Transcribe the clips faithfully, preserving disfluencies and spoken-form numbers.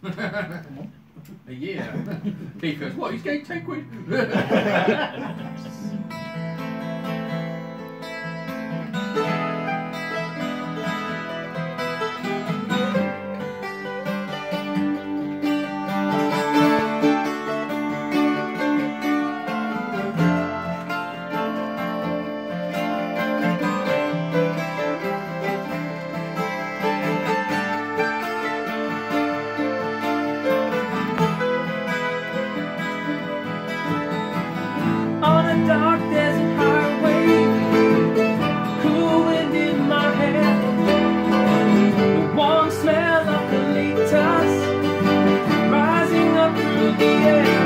Yeah. Because what? He's getting ten quid. Dark desert highway, cool wind in my hair, the warm smell of the litas rising up through the air.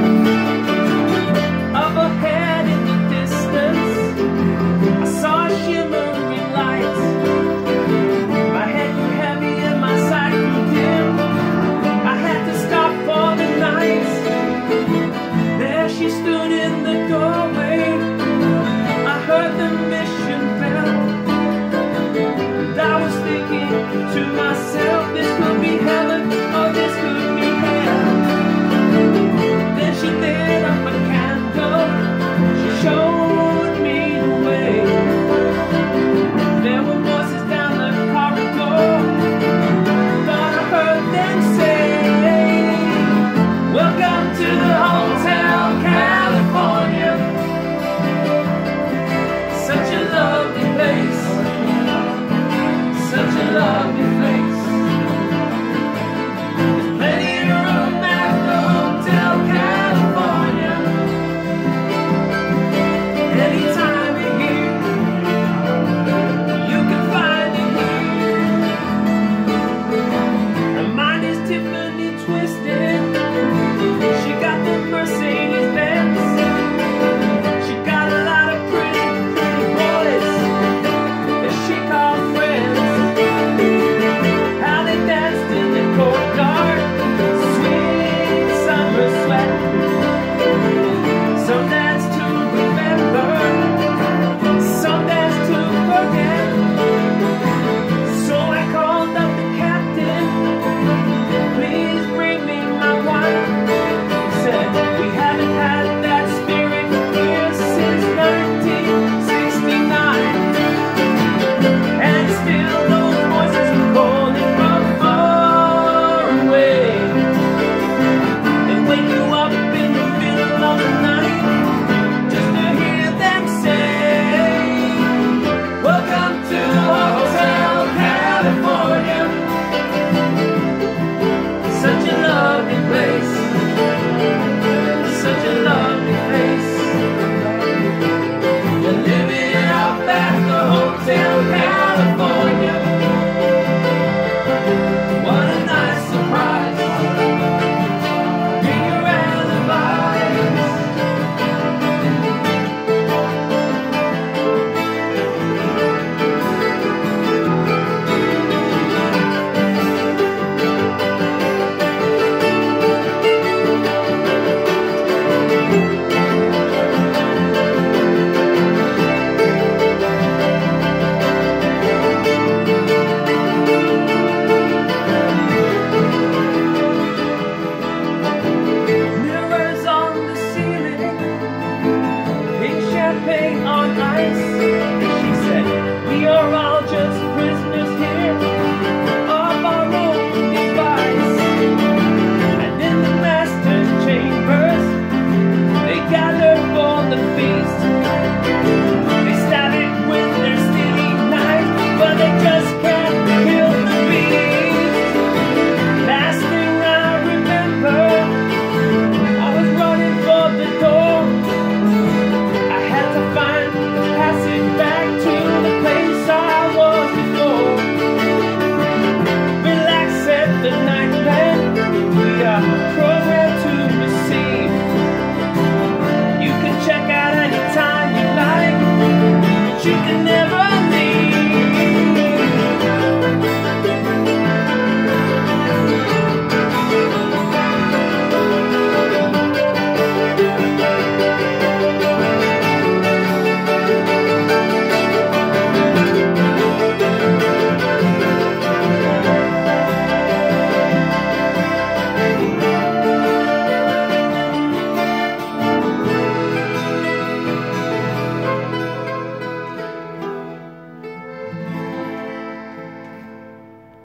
Up ahead in the distance, I saw shimmering lights. My head grew heavy and my sight grew dim. I had to stop for the night. There she stood in the doorway. Heard the mission bell, and I was thinking to myself, this could be heaven or this could be hell. Then she lit up a candle, she showed me the way. There were voices down the corridor, thought I heard them say, welcome to the Hotel California. Such a lovely place, such a lovely place. There's plenty of room at the Hotel California. Anytime you're here, you can find it here. Her mind is Tiffany twisted. She got the Mercedes Benz. She got a lot of pretty she called friends. How they danced in the courtyard, sweet summer sweat. Some dance to remember, some dance to forget. So I called up the captain, please bring me my wife. He said, we haven't had that spirit here since nineteen sixty-nine. And still those voices calling from far away. They wake you up in the middle of the night just to hear them say, welcome to Hotel California. Such a lovely place.